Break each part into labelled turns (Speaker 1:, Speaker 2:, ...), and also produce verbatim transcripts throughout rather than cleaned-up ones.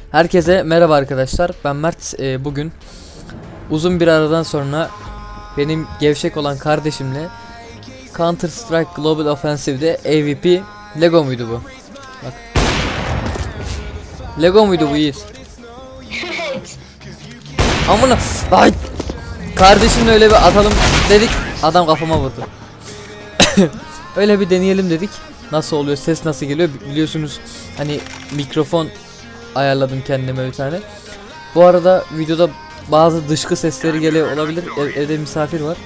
Speaker 1: Herkese merhaba arkadaşlar. Ben Mert. Ee, bugün uzun bir aradan sonra benim gevşek olan kardeşimle Counter Strike Global Offensive'de A V P. Lego muydu bu? Bak. Lego muydu bu Yiğit? Amına ay. Kardeşimle öyle bir atalım dedik. Adam kafama vurdu. Öyle bir deneyelim dedik. Nasıl oluyor? Ses nasıl geliyor? Biliyorsunuz hani mikrofon ayarladım kendime bir tane. Bu arada videoda bazı dışkı sesleri geliyor olabilir. Ev, evde misafir var.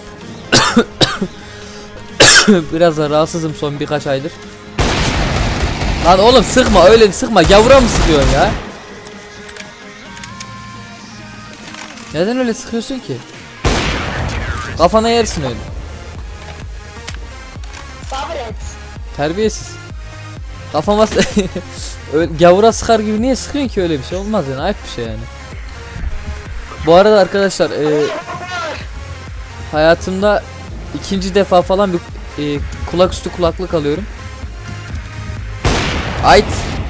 Speaker 1: Biraz da rahatsızım son birkaç aydır. Lan oğlum sıkma, öyle sıkma. Gavura mı sıkıyorsun ya? Neden öyle sıkıyorsun ki? Kafana yersin öyle.
Speaker 2: Sabret.
Speaker 1: Terbiyesiz. Kafama öyle gavura sıkar gibi niye sıkıyorsun ki? Öyle bir şey olmaz yani, ayıp bir şey yani. Bu arada arkadaşlar e, hayatımda ikinci defa falan bir e, kulak üstü kulaklık alıyorum. Ayt.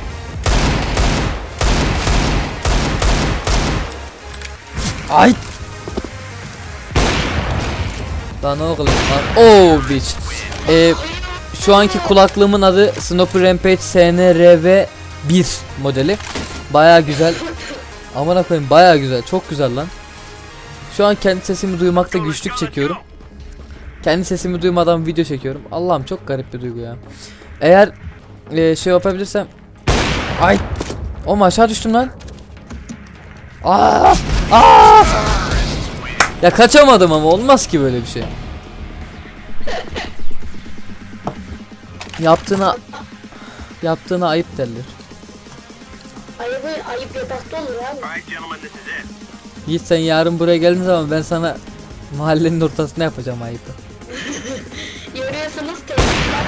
Speaker 1: Ayt. Lan oğlum. Oh bitch. E, şu anki kulaklığımın adı Snoopy Rampage S N R V bir modeli. Baya güzel. Aman koyayım, baya güzel, çok güzel lan. Şu an kendi sesimi duymakta güçlük çekiyorum. Kendi sesimi duymadan video çekiyorum. Allah'ım çok garip bir duygu ya. Eğer e, şey yapabilirsem. Ay. O aşağı düştüm lan. Aa! Aa! Ya kaçamadım ama olmaz ki böyle bir şey. Yaptığına yaptığına ayıp derler.
Speaker 2: Ayıp, ayıp yatakta olur abi.
Speaker 1: Yiğit, sen yarın buraya geldiğin zaman ben sana mahallenin ortasına yapacağım ayıpı.
Speaker 2: Görüyorsunuz tehditler.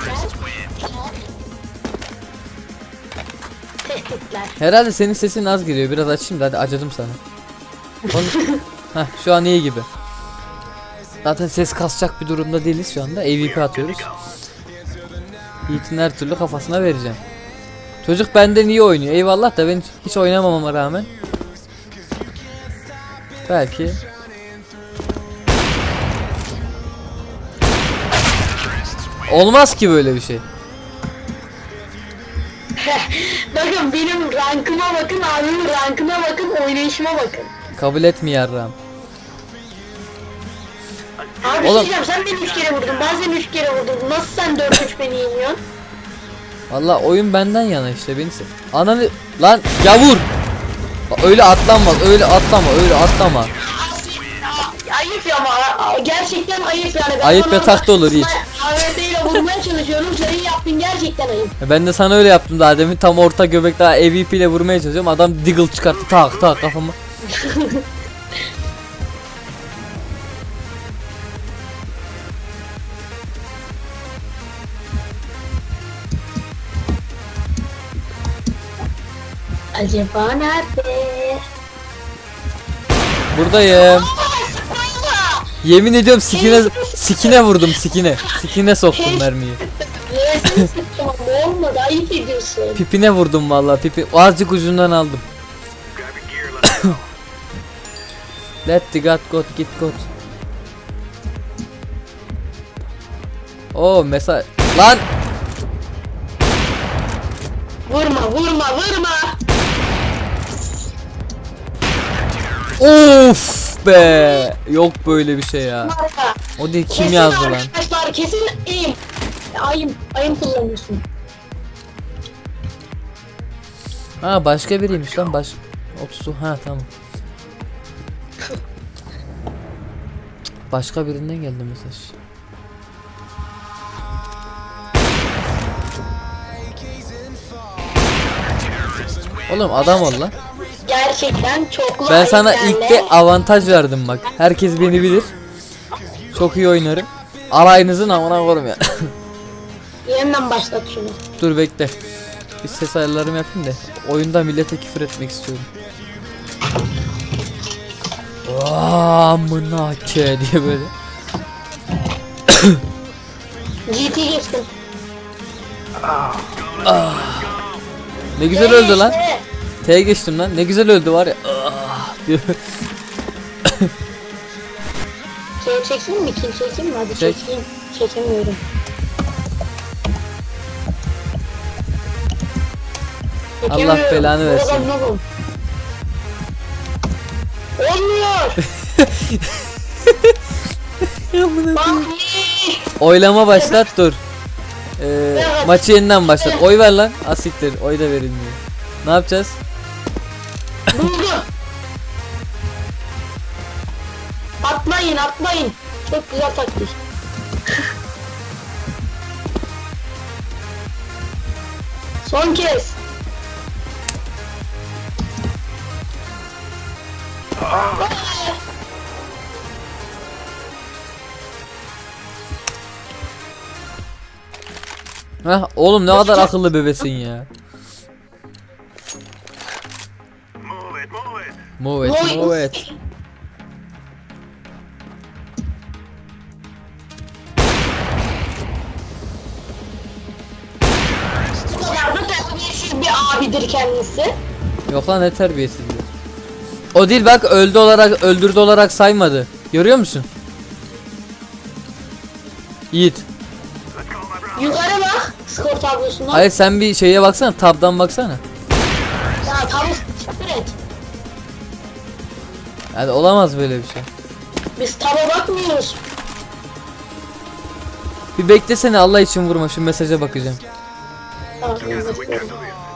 Speaker 2: Tehditler.
Speaker 1: Herhalde senin sesin az geliyor. Biraz açayım da hadi, acıdım sana. Heh, şu an iyi gibi. Zaten ses kasacak bir durumda değiliz şu anda. A V P atıyoruz. Yiğit'in her türlü kafasına vereceğim. Çocuk benden iyi oynuyor. Eyvallah da ben hiç oynamamama rağmen. Belki. Olmaz ki böyle bir şey.
Speaker 2: Bakın benim rankıma bakın, abimin rankına bakın, oynayışıma bakın.
Speaker 1: Kabul etmiyorum.
Speaker 2: Abi
Speaker 1: Oğlum.
Speaker 2: diyeceğim, sen beni üç kere vurdun, ben seni üç kere vurdum. Nasıl sen dört üç beni yeniyorsun?
Speaker 1: Vallahi oyun benden yana işte, beni se- Ananı lan yavur. Öyle atlanmaz, öyle atlama, öyle atlama.
Speaker 2: Ayıp ya ama gerçekten ayıp yani. Ben
Speaker 1: Ayıp yatakta olur Yiğit.
Speaker 2: A W P ile vurmaya çalışıyorum, senin yaptığın gerçekten ayıp.
Speaker 1: Ben de sana öyle yaptım daha demin, tam orta göbek daha A V P ile vurmaya çalışıyorum. Adam Deagle çıkarttı, tak tak kafama.
Speaker 2: Acaba nerede?
Speaker 1: Buradayım. Yemin ediyorum sikine sikine vurdum, sikine. Sikine soktum mermiyi.
Speaker 2: Resmi sıktım ama olmadı, ayıp ediyorsun.
Speaker 1: Pipine vurdum vallahi, pipi azıcık ucundan aldım. Let the god go, git god. Oo mesaj lan.
Speaker 2: Vurma vurma vurma.
Speaker 1: Of be, yok böyle bir şey ya.
Speaker 2: Marka.
Speaker 1: O değil, kim
Speaker 2: Kesin
Speaker 1: yazdı lan?
Speaker 2: arkadaşlar, kesin ayım. Ayım, ayım kullanıyorsun.
Speaker 1: Ha başka biriymiş lan, baş otuz, ha tamam. Başka birinden geldi mesaj. Oğlum adam ol lan.
Speaker 2: Gerçekten çoklu
Speaker 1: Ben sana
Speaker 2: ayıplarla-
Speaker 1: ilk de avantaj verdim bak. Herkes beni bilir. Çok iyi oynarım. Alayınızın amına koyayım ya.
Speaker 2: Yeniden başlat şunu.
Speaker 1: Dur bekle. Bir ses ayarlarımı yapayım da. Oyunda millete küfür etmek istiyorum. Amına ke diye böyle.
Speaker 2: G T geçtim.
Speaker 1: Ne güzel öldü lan. T'ye geçtim lan. Ne güzel öldü var ya. Ah, diyor.
Speaker 2: Şey çekeyim mi? Kill çekeyim mi? Hadi
Speaker 1: Çek.
Speaker 2: çekeyim. Çekemiyorum.
Speaker 1: Allah belanı versin.
Speaker 2: Oradan ne oldu? Olmuyor. Bak.
Speaker 1: Oylama başlat dur. Ee, maçı yeniden başlat. Oy ver lan. Asiktir. Oy da verilmiyor. Ne yapacağız?
Speaker 2: Buldum. Atlayın atlayın. Çok güzel taktik. Son kez.
Speaker 1: Hah oğlum ne kadar akıllı bebesin ya. Move it, move it.
Speaker 2: Bu kadar da terbiyesiz bir abidir kendisi.
Speaker 1: Yok lan ne terbiyesizliği. O değil bak öldü olarak öldürdü olarak saymadı. Görüyor musun? Yiğit.
Speaker 2: Yukarı bak skor tablosuna.
Speaker 1: Hayır sen bir şeye baksana, tabdan baksana.
Speaker 2: Ya tablo siktir et.
Speaker 1: Yani olamaz böyle bir şey.
Speaker 2: Biz taba bakmıyoruz.
Speaker 1: Bir beklesene Allah için vurma, şu mesaja bakacağım.
Speaker 2: Tamam, bakıyorum.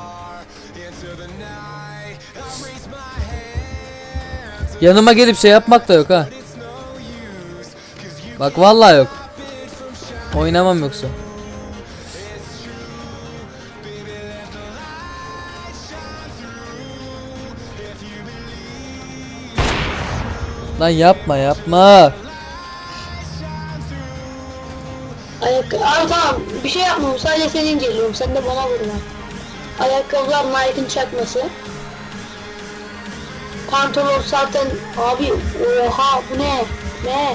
Speaker 1: Yanıma gelip şey yapmak da yok ha. Bak vallahi yok. Oynamam yoksa. Lan yapma yapma.
Speaker 2: Ayak abi tamam bir şey yapmam sadece seni inceliyorum sen de bana vurma. Ayakkabılar Nike'ın çakması. Pantolon zaten abi oha bu ne ne?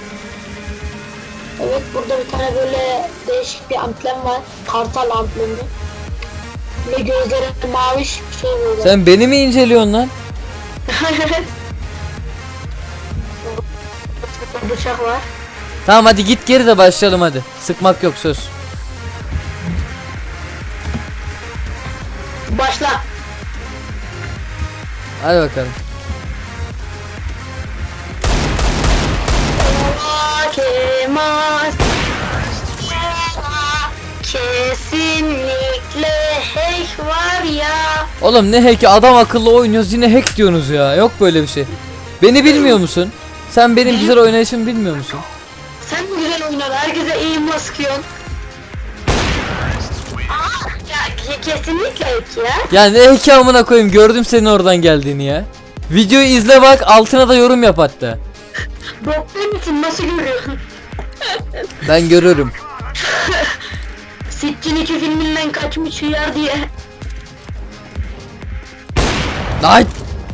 Speaker 2: Evet burada bir tane böyle değişik bir amblem var. Kartal amblemi. Ve gözleri maviş bir şey böyle.
Speaker 1: Sen beni mi inceliyorsun lan?
Speaker 2: Bıçak var.
Speaker 1: Tamam hadi git geri de başlayalım hadi. Sıkmak yok söz.
Speaker 2: Başla.
Speaker 1: Hadi bakalım.
Speaker 2: Kemal kesinlikle hack var ya.
Speaker 1: Oğlum ne hack'i, adam akıllı oynuyoruz yine hack diyorsunuz ya. Yok böyle bir şey. Beni bilmiyor musun? Sen benim güzel oynayışımı bilmiyor musun?
Speaker 2: Sen mi güzel oynadın? Herkese aim'la sıkıyorsun. Aa, ya ke- kesinlikle hack ya.
Speaker 1: Ya ne hack'i amına koyayım, gördüm senin oradan geldiğini ya. Videoyu izle bak, altına da yorum yap hatta.
Speaker 2: Doktor için nasıl görüyorsun?
Speaker 1: Ben görürüm.
Speaker 2: Sitchin iki filminden kaçmış hıyar diye.
Speaker 1: Ay!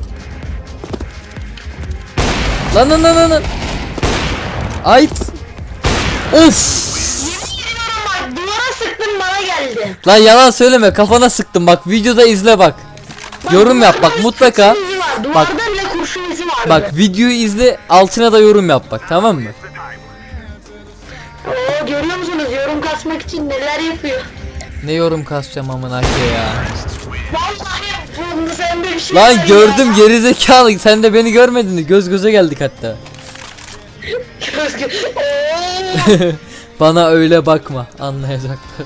Speaker 1: Lan lan lan lan lan. Ay! Of!
Speaker 2: Yemin ediyorum bak duvara sıktın bana geldi.
Speaker 1: Lan yalan söyleme, kafana sıktım bak, videoda izle bak.
Speaker 2: Bak,
Speaker 1: Yorum yap
Speaker 2: duvarda
Speaker 1: bak mutlaka.
Speaker 2: kurşun izi var. Duvarda
Speaker 1: Bak.
Speaker 2: bile kurşun izi vardı.
Speaker 1: Bak videoyu izle, altına da yorum yap bak, tamam mı?
Speaker 2: Oo, görüyor musunuz yorum kasmak için neler yapıyor.
Speaker 1: Ne yorum kasacağım amına koyayım ya.
Speaker 2: Vallahi bu sende bir şey
Speaker 1: Lan
Speaker 2: var
Speaker 1: gördüm
Speaker 2: ya.
Speaker 1: gerizekalı, sen de beni görmedin mi? Göz göze geldik hatta.
Speaker 2: Göz gö- Oo.
Speaker 1: Bana öyle bakma, anlayacaklar.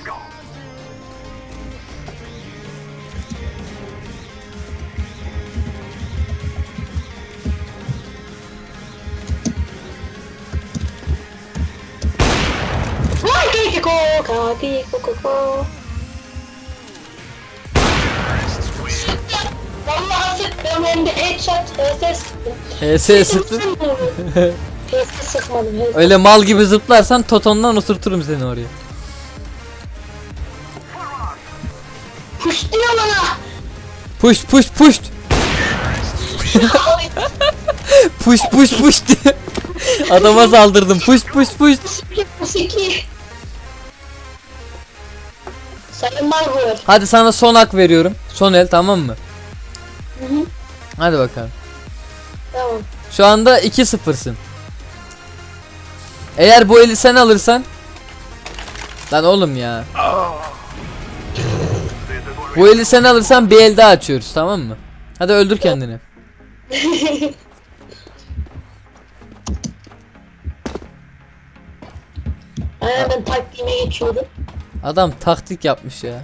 Speaker 2: Vay keko kaki koko koko. Vallahi sıktım hem de headshot H S sıktım.
Speaker 1: H S sıktın.
Speaker 2: H S sıkmadım. H S.
Speaker 1: Öyle mal gibi zıplarsan totondan oturturum seni oraya.
Speaker 2: Push diyor bana.
Speaker 1: Push push push. Push push push diye. Adama saldırdım. Push push push.
Speaker 2: Musiki. Sayın Margot.
Speaker 1: Hadi sana son hak veriyorum. Son el, tamam mı? Hadi bakalım.
Speaker 2: Tamam.
Speaker 1: Şu anda iki sıfırsın. Eğer bu eli sen alırsan. Lan oğlum ya. Bu eli sen alırsan bir el daha açıyoruz, tamam mı? Hadi öldür kendini.
Speaker 2: Aynen, ben taktiğime geçiyordum.
Speaker 1: Adam taktik yapmış ya.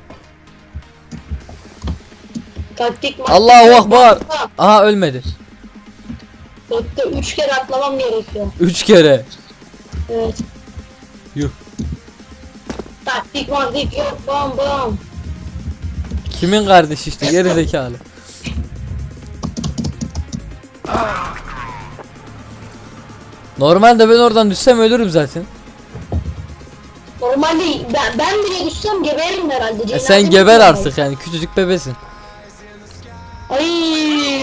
Speaker 2: Taktik maktik
Speaker 1: Allahu
Speaker 2: yok.
Speaker 1: Akbar.
Speaker 2: Ha,
Speaker 1: Aha ölmedi.
Speaker 2: Dörtte üç kere atlamam gerekiyor.
Speaker 1: Üç kere.
Speaker 2: Evet.
Speaker 1: Yuh.
Speaker 2: Taktik maktik yok, bam bam.
Speaker 1: Kimin kardeşi işte, geri zekalı. Normalde ben oradan düşsem ölürüm zaten.
Speaker 2: Normalde ben, ben bile düşsem geberirim herhalde.
Speaker 1: E
Speaker 2: Cenazem
Speaker 1: sen geber
Speaker 2: yok.
Speaker 1: artık yani, küçücük bebesin.
Speaker 2: Ay.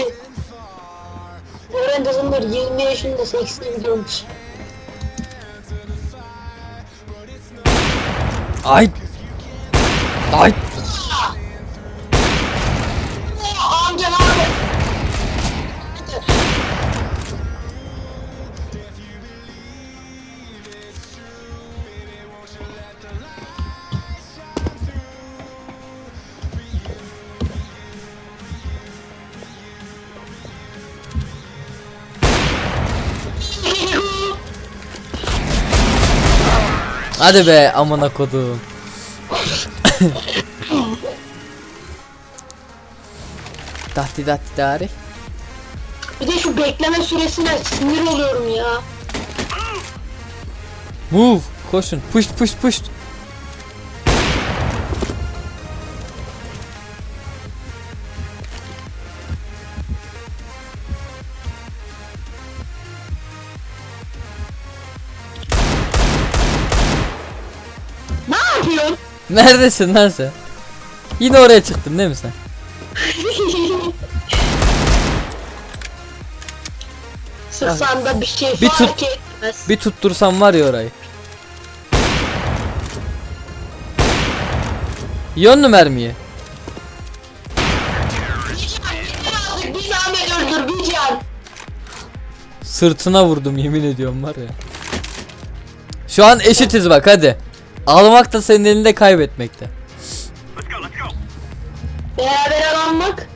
Speaker 2: Öğren kızımdır, yirmi yaşında, seksen gidiyormuş.
Speaker 1: Ay. Ay.
Speaker 2: Amca ne abi?
Speaker 1: Hadi be amına kodum. Tahti tahti dari.
Speaker 2: Bir de şu bekleme süresine sinir oluyorum ya.
Speaker 1: Move. Koşun. Push push push.
Speaker 2: Ne yapıyorsun?
Speaker 1: Neredesin lan sen? Yine oraya çıktın değil mi sen?
Speaker 2: Sıksan da bir şey
Speaker 1: Bir
Speaker 2: fark
Speaker 1: tut-
Speaker 2: etmez.
Speaker 1: Bir tuttursam var ya orayı. Yönlü mermiyi.
Speaker 2: Bir zahmet öldür bir can.
Speaker 1: Sırtına vurdum, yemin ediyorum var ya. Şu an eşitiz bak, hadi. Almak da senin elinde, kaybetmekte.
Speaker 2: Beraber alanmak.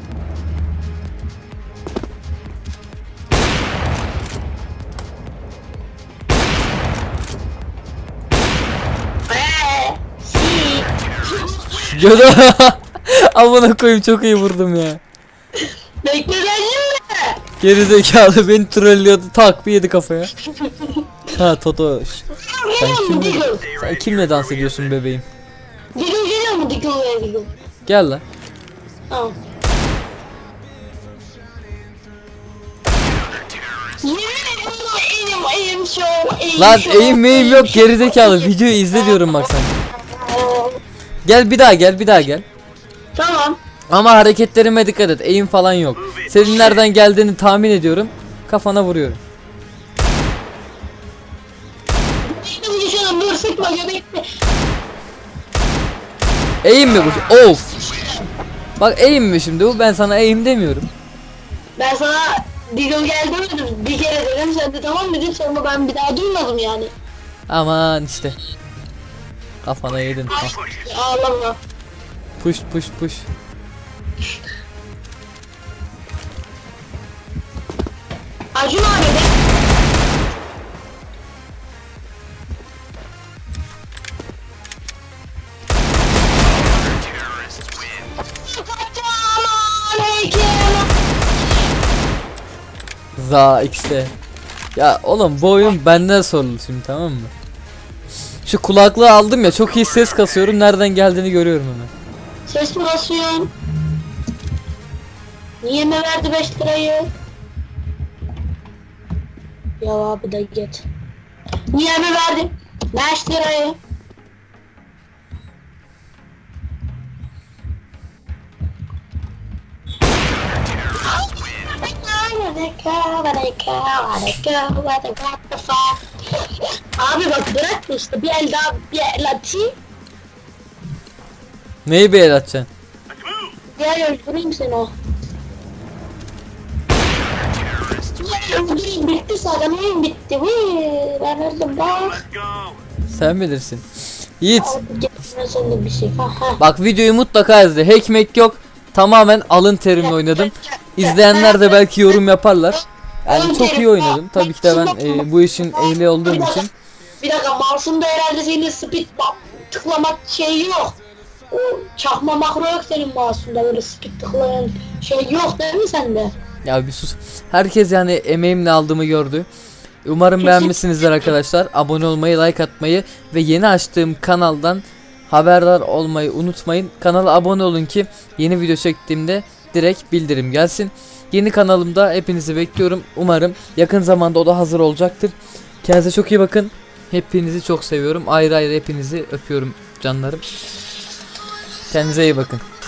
Speaker 2: Eee, si.
Speaker 1: Gördüm. Amına koyayım, çok iyi vurdum ya.
Speaker 2: Bekle mi?
Speaker 1: Geri zekalı beni trollüyordu, tak bir yedi kafaya. Ha Toto. Sen kimle,
Speaker 2: Diggle.
Speaker 1: sen kimle dans ediyorsun bebeğim?
Speaker 2: Diggle geliyor mu Diggle ve Diggle?
Speaker 1: Gel lan.
Speaker 2: Tamam. Yemin ederim elim elim show elim
Speaker 1: Lan
Speaker 2: show,
Speaker 1: eğim meyim yok, geri zekalı, videoyu izle diyorum bak sen. Gel bir daha gel, bir daha gel.
Speaker 2: Tamam.
Speaker 1: Ama hareketlerime dikkat et, eğim falan yok. Senin nereden geldiğini tahmin ediyorum. Kafana vuruyorum.
Speaker 2: Bekle düşelim, dur sıkma göbekle.
Speaker 1: Eğim mi bu? Of. Bak eğim mi şimdi bu? Ben sana eğim demiyorum.
Speaker 2: Ben sana Diggle geldi mi bir kere dedim, sen de tamam dedin, sonra ben bir daha duymadım yani.
Speaker 1: Aman işte. Kafana yedin. Ha.
Speaker 2: Ağlama.
Speaker 1: Push push push.
Speaker 2: Acun abi de.
Speaker 1: Za X'te. Ya oğlum bu oyun benden soruldu şimdi, tamam mı? Şu kulaklığı aldım ya, çok iyi ses kasıyorum, nereden geldiğini görüyorum hemen.
Speaker 2: Ses mi basıyorsun? Niye mi verdi beş lirayı? Ya abi da git. Niye mi verdi beş lirayı? Abi bak bırak da işte bir el daha bir el atayım.
Speaker 1: Neyi bir el atacaksın?
Speaker 2: Gel öldüreyim seni o. Öldüreyim bitti zaten oyun bitti. Hıı, ben öldüm bak.
Speaker 1: Sen bilirsin. Yiğit.
Speaker 2: Ben sende bir şey. Ha, ha.
Speaker 1: Bak videoyu mutlaka izle. Hackmek yok. Tamamen alın terimle oynadım. İzleyenler de belki yorum yaparlar. Yani çok iyi oynadım. Tabii ki de ben e, bu işin ehli olduğum için.
Speaker 2: Bir dakika mouse'unda herhalde senin speed tıklamak şey yok. O çakma makro yok senin mouse'unda, böyle speed tıklayan şey yok değil mi sende?
Speaker 1: Ya bir sus. Herkes yani emeğimle aldığımı gördü. Umarım beğenmişsinizdir arkadaşlar. Abone olmayı, like atmayı ve yeni açtığım kanaldan haberdar olmayı unutmayın. Kanala abone olun ki yeni video çektiğimde direkt bildirim gelsin. Yeni kanalımda hepinizi bekliyorum. Umarım yakın zamanda o da hazır olacaktır. Kendinize çok iyi bakın. Hepinizi çok seviyorum. Ayrı ayrı hepinizi öpüyorum canlarım. Kendinize iyi bakın.